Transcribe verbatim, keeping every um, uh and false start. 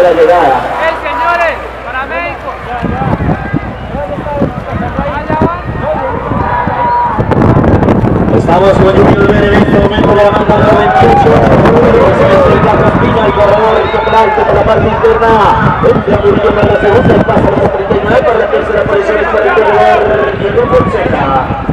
de la llegada. ¡Hey, señores! ¡Para México! Estamos volviendo a ver en este momento la banda número veintiocho. Se mete el Caspina, el corredor del alto por la parte interna. Entra Murillo para la segunda, el pase a los treinta y nueve para la tercera aparición. Es para el corredor Diego Fonseca.